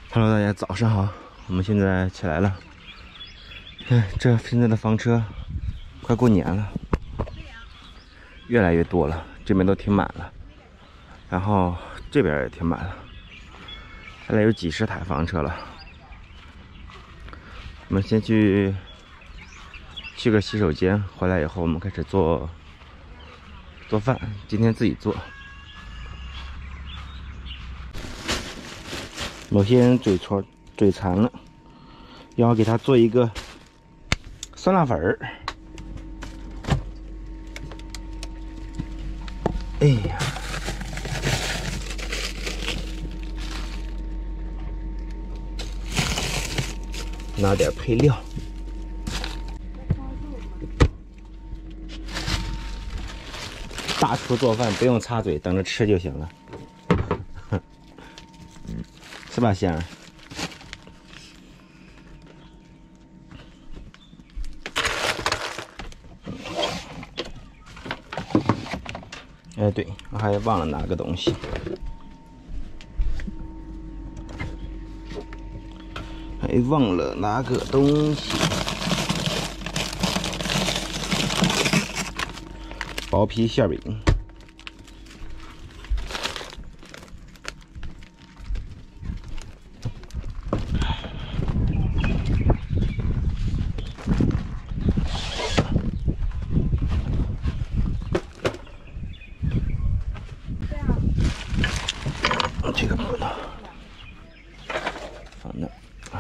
Hello， 大家早上好，我们现在起来了。这现在的房车快过年了，越来越多了，这边都停满了，然后这边也停满了，现在有几十台房车了。我们先去个洗手间，回来以后我们开始做饭，今天自己做。某些人嘴馋了，要给他做一个酸辣粉儿。哎呀，拿点配料。大厨做饭不用插嘴，等着吃就行了。是吧，仙儿？哎，对，我还忘了拿个东西。薄皮馅饼。这个不能放那。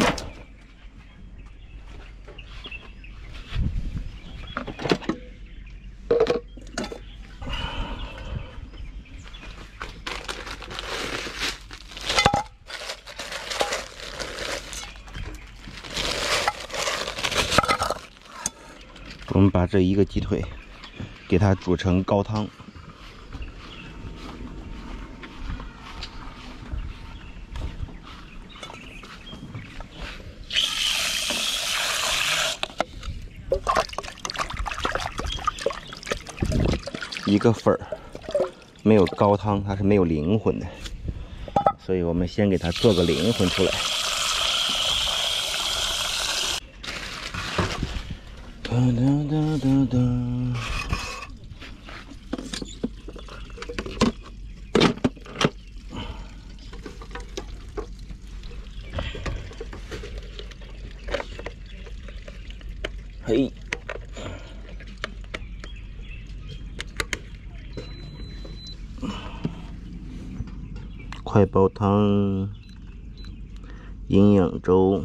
我们把这一个鸡腿给它煮成高汤。一个粉儿没有高汤，它是没有灵魂的，所以我们先给它做个灵魂出来。哒哒哒哒哒。嘿。快煲汤、营养粥、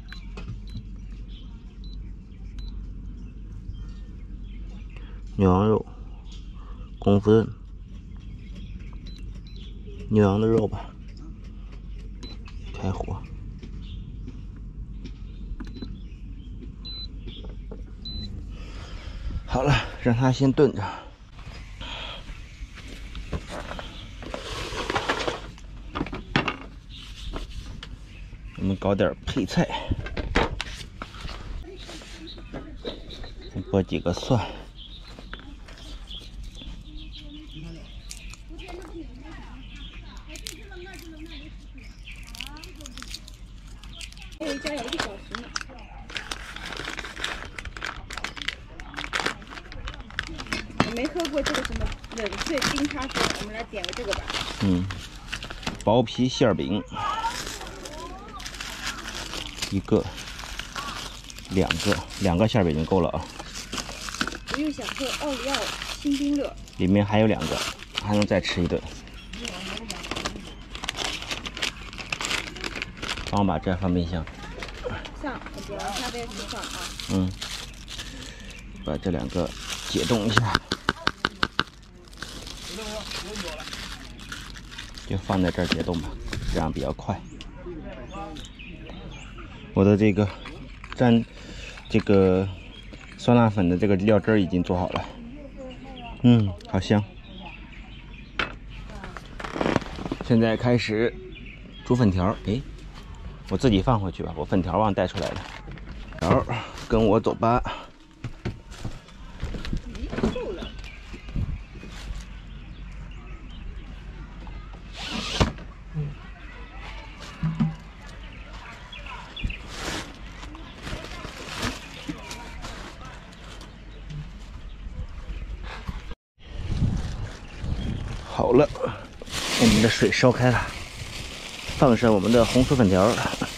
牛羊肉、公分牛羊的肉吧，开火。好了，让它先炖着。我们搞点配菜，剥几个蒜， 一家要1个小时呢。我没喝过这个什么冷萃冰咖啡，我们来点个这个吧。 薄皮馅饼。一个、两个馅饼就够了啊。 我又想喝奥利奥新冰乐， 里面还有2个，还能再吃一顿。帮我把这放冰箱。 上，我点完咖啡就上啊。 把这2个解冻一下，就放在这儿解冻吧，这样比较快。我的这个蘸这个酸辣粉的这个料汁儿已经做好了，好香。现在开始煮粉条，我自己放回去吧，我粉条忘带出来了。条跟我走吧。 好了，我们的水烧开了，放上我们的红薯粉条。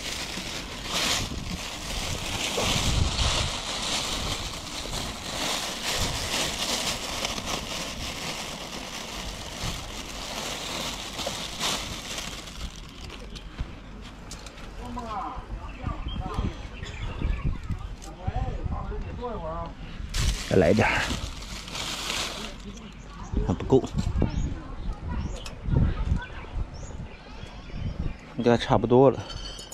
再来点儿，还不够，应该差不多了。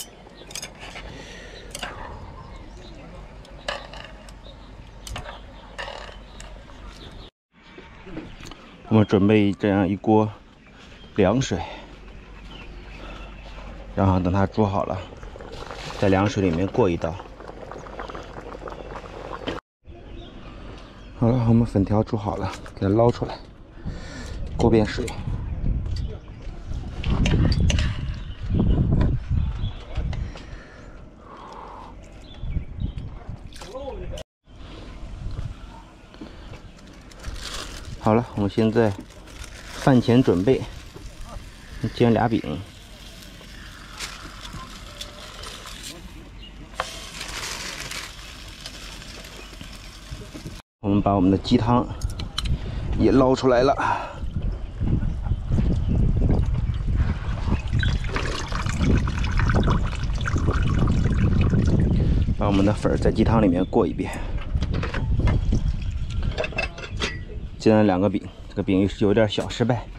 我们准备这样一锅凉水，然后等它煮好了，在凉水里面过一道。好了，我们粉条煮好了，给它捞出来，过遍水。好了，我们现在饭前准备煎俩饼。我们把我们的鸡汤也捞出来了，把我们的粉在鸡汤里面过一遍。煎了2个饼，这个饼有点小失败。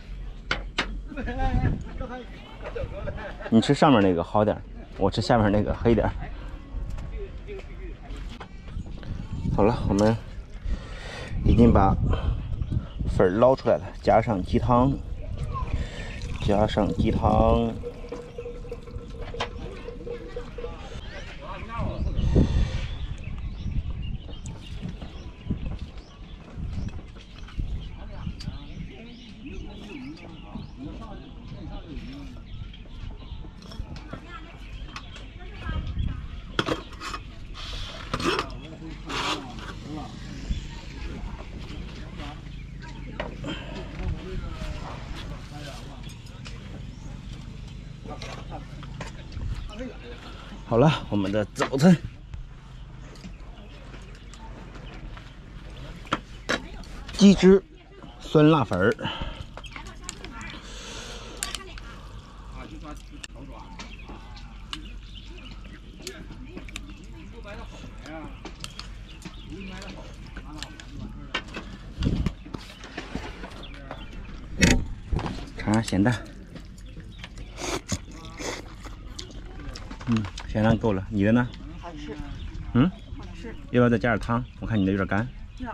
你吃上面那个好点，我吃下面那个黑点。好了，我们已经把粉捞出来了，加上鸡汤，好了，我们的早餐。鸡汁酸辣粉儿，尝尝咸蛋。咸蛋够了，你的呢？ 好吃。好吃。 要不要再加点汤？我看你的有点干。 要。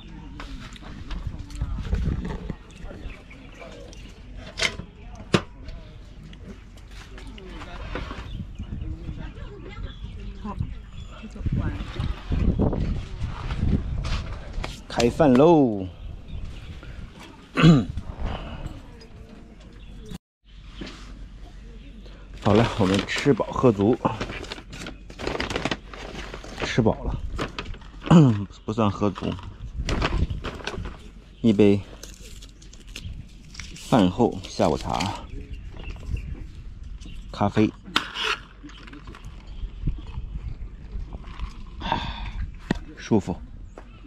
好，这就完了。 开饭喽！好了，我们吃饱喝足，吃饱了，不算喝足。一杯饭后下午茶，咖啡，舒服。